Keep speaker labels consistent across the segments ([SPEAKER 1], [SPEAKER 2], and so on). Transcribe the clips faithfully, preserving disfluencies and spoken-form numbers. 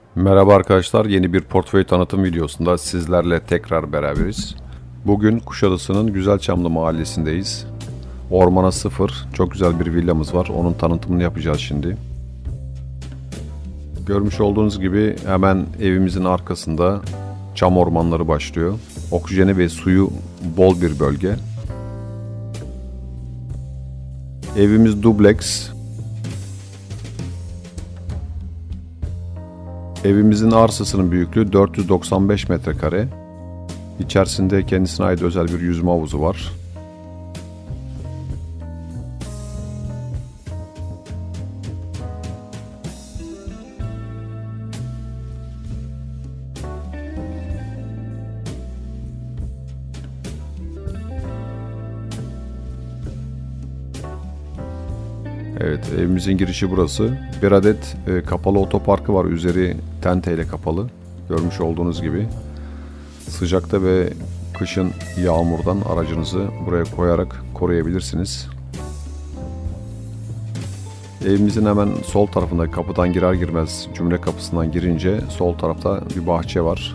[SPEAKER 1] Merhaba arkadaşlar, yeni bir portföy tanıtım videosunda sizlerle tekrar beraberiz. Bugün Kuşadası'nın Güzelçamlı mahallesindeyiz. Ormana sıfır, çok güzel bir villamız var. Onun tanıtımını yapacağız şimdi. Görmüş olduğunuz gibi hemen evimizin arkasında çam ormanları başlıyor. Oksijeni ve suyu bol bir bölge. Evimiz dubleks. Evimizin arsasının büyüklüğü dört yüz doksan beş metrekare. İçerisinde kendisine ait özel bir yüzme havuzu var. Evet, evimizin girişi burası. Bir adet e, kapalı otoparkı var. Üzeri tenteyle kapalı. Görmüş olduğunuz gibi. Sıcakta ve kışın yağmurdan aracınızı buraya koyarak koruyabilirsiniz. Evimizin hemen sol tarafında kapıdan girer girmez cümle kapısından girince sol tarafta bir bahçe var.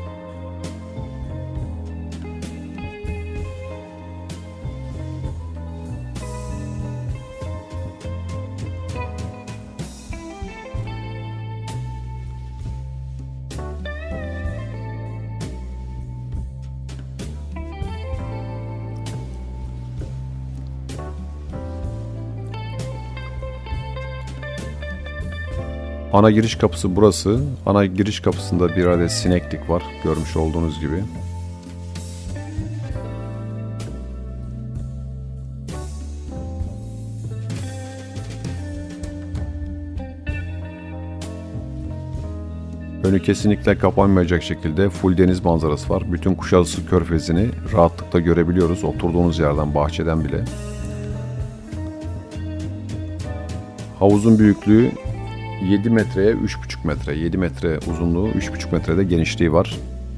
[SPEAKER 1] Ana giriş kapısı burası. Ana giriş kapısında bir adet sineklik var. Görmüş olduğunuz gibi. Önü kesinlikle kapanmayacak şekilde full deniz manzarası var. Bütün Kuşadası Körfezi'ni rahatlıkla görebiliyoruz. Oturduğunuz yerden, bahçeden bile. Havuzun büyüklüğü yedi metreye üç buçuk metre. yedi metre uzunluğu, üç buçuk metrede genişliği var.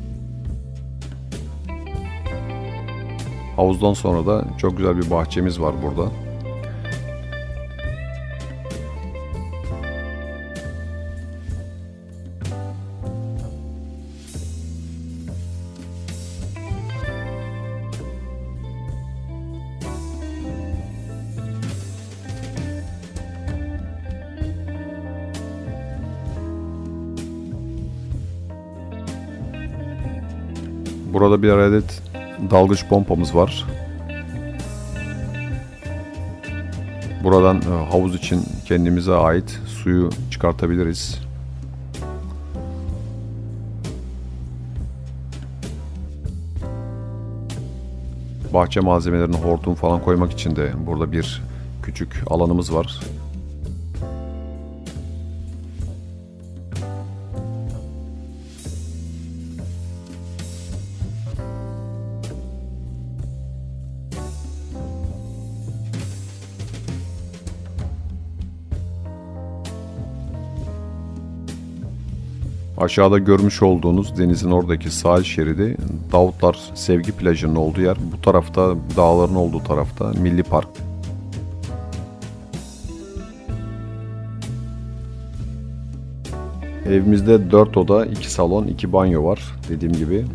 [SPEAKER 1] Havuzdan sonra da çok güzel bir bahçemiz var burada. Burada bir adet dalgıç pompamız var. Buradan havuz için kendimize ait suyu çıkartabiliriz. Bahçe malzemelerini, hortum falan koymak için de burada bir küçük alanımız var. Aşağıda görmüş olduğunuz denizin oradaki sahil şeridi Davutlar Sevgi Plajı'nın olduğu yer. Bu tarafta, dağların olduğu tarafta Milli Park. Evimizde dört oda, iki salon, iki banyo var dediğim gibi.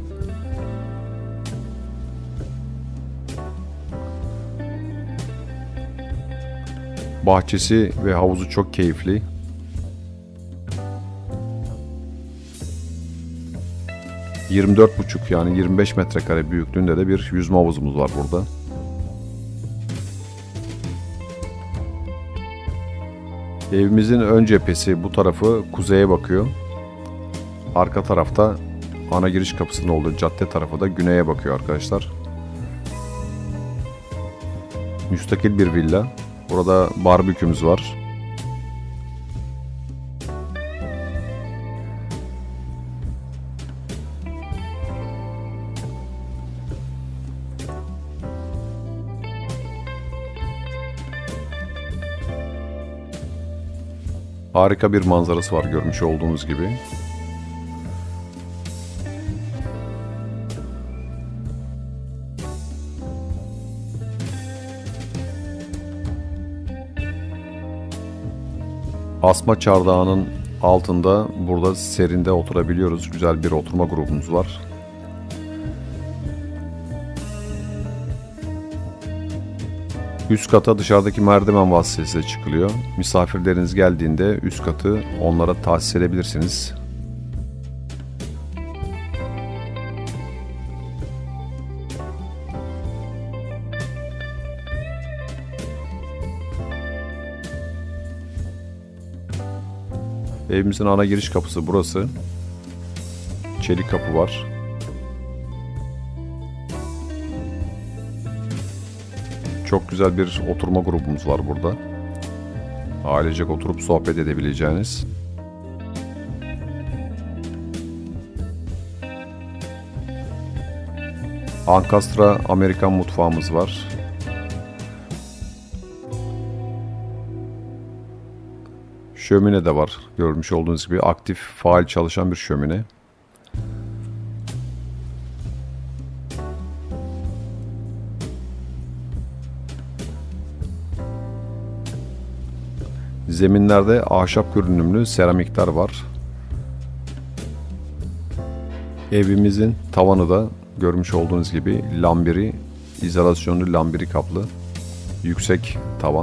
[SPEAKER 1] Bahçesi ve havuzu çok keyifli. yirmi dört buçuk yani yirmi beş metrekare büyüklüğünde de bir yüzme havuzumuz var burada. Evimizin ön cephesi bu tarafı kuzeye bakıyor. Arka tarafta ana giriş kapısının olduğu cadde tarafı da güneye bakıyor arkadaşlar. Müstakil bir villa. Burada barbekümüz var. Harika bir manzarası var görmüş olduğunuz gibi. Asma Çardağı'nın altında burada serinde oturabiliyoruz. Güzel bir oturma grubumuz var. Üst kata dışarıdaki merdiven vasıtasıyla çıkılıyor. Misafirleriniz geldiğinde üst katı onlara tahsis edebilirsiniz. Evimizin ana giriş kapısı burası. Çelik kapı var. Çok güzel bir oturma grubumuz var burada. Ailecek oturup sohbet edebileceğiniz. Ankastra Amerikan mutfağımız var. Şömine de var. Görmüş olduğunuz gibi aktif, faal çalışan bir şömine. Zeminlerde ahşap görünümlü seramikler var. Evimizin tavanı da görmüş olduğunuz gibi lambiri, izolasyonlu lambiri kaplı. Yüksek tavan.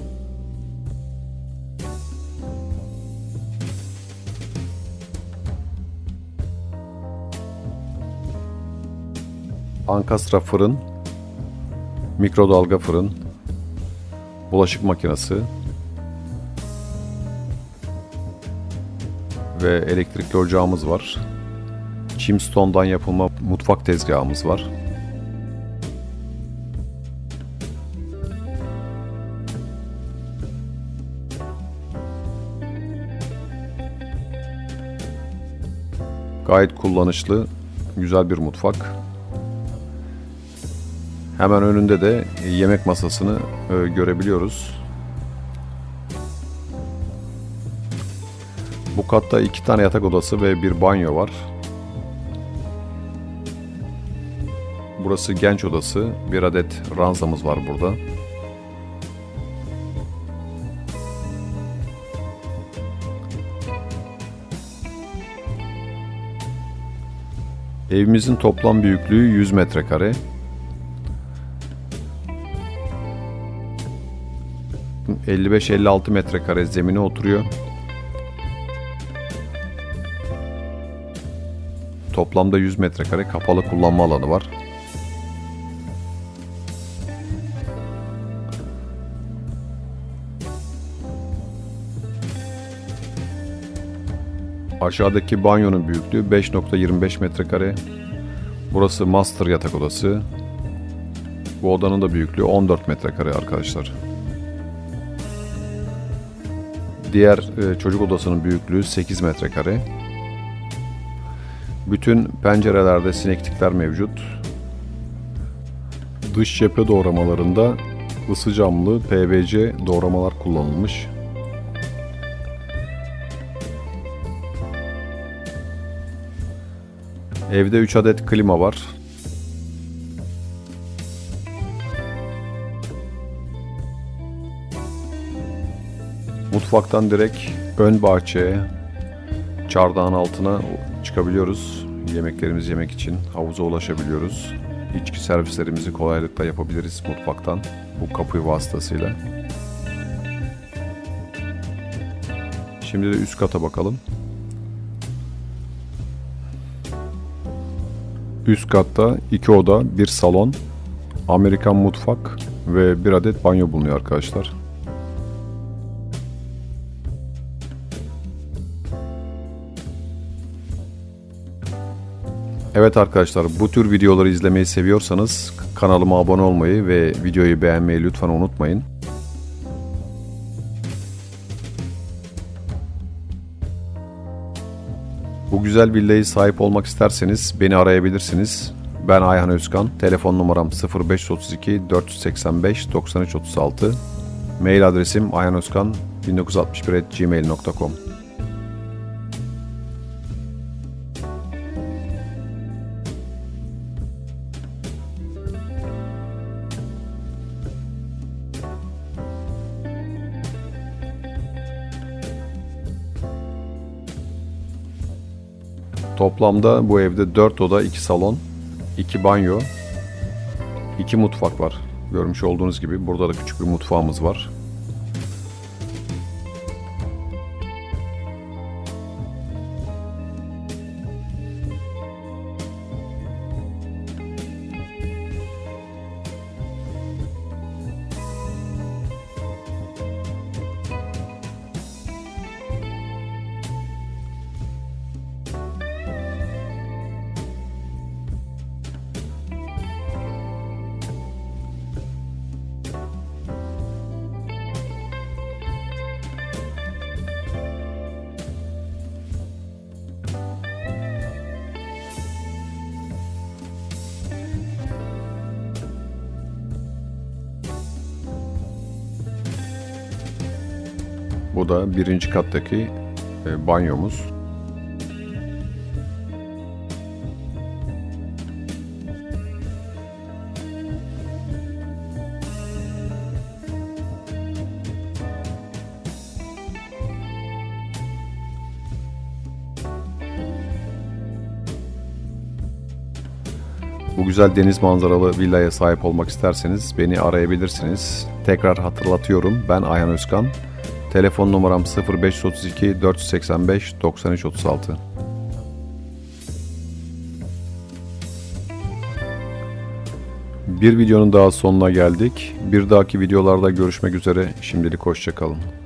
[SPEAKER 1] Ankastra fırın, mikrodalga fırın, bulaşık makinesi ve elektrikli ocağımız var. Chimstone'dan yapılma mutfak tezgahımız var. Gayet kullanışlı, güzel bir mutfak. Hemen önünde de yemek masasını e, görebiliyoruz. Bu katta iki tane yatak odası ve bir banyo var. Burası genç odası. Bir adet ranzamız var burada. Evimizin toplam büyüklüğü yüz metrekare. elli beş elli altı metrekare zemine oturuyor. Toplamda yüz metrekare kapalı kullanma alanı var. Aşağıdaki banyonun büyüklüğü beş nokta yirmi beş metrekare. Burası master yatak odası. Bu odanın da büyüklüğü on dört metrekare arkadaşlar. Diğer e, çocuk odasının büyüklüğü sekiz metrekare. Bütün pencerelerde sineklikler mevcut. Dış cephe doğramalarında ısı camlı P V C doğramalar kullanılmış. Evde üç adet klima var. Mutfaktan direkt ön bahçeye, çardağın altına çıkabiliyoruz. Yemeklerimizi yemek için havuza ulaşabiliyoruz. İçki servislerimizi kolaylıkla yapabiliriz mutfaktan bu kapı vasıtasıyla. Şimdi de üst kata bakalım. Üst katta iki oda, bir salon, Amerikan mutfak ve bir adet banyo bulunuyor arkadaşlar. Evet arkadaşlar, bu tür videoları izlemeyi seviyorsanız kanalıma abone olmayı ve videoyu beğenmeyi lütfen unutmayın. Bu güzel villayı sahip olmak isterseniz beni arayabilirsiniz. Ben Ayhan Özkan. Telefon numaram sıfır beş otuz iki dört seksen beş doksan üç otuz altı. Mail adresim ayhanozkan bin dokuz yüz altmış bir at gmail nokta com. Toplamda bu evde dört oda, iki salon, iki banyo, iki mutfak var. Görmüş olduğunuz gibi burada da küçük bir mutfağımız var. Bu da birinci kattaki e, banyomuz. Bu güzel deniz manzaralı villaya sahip olmak isterseniz beni arayabilirsiniz. Tekrar hatırlatıyorum, ben Ayhan Özkan. Telefon numaram sıfır beş otuz iki dört yüz seksen beş doksan üç otuz altı. Bir videonun daha sonuna geldik. Bir dahaki videolarda görüşmek üzere. Şimdilik hoşça kalın.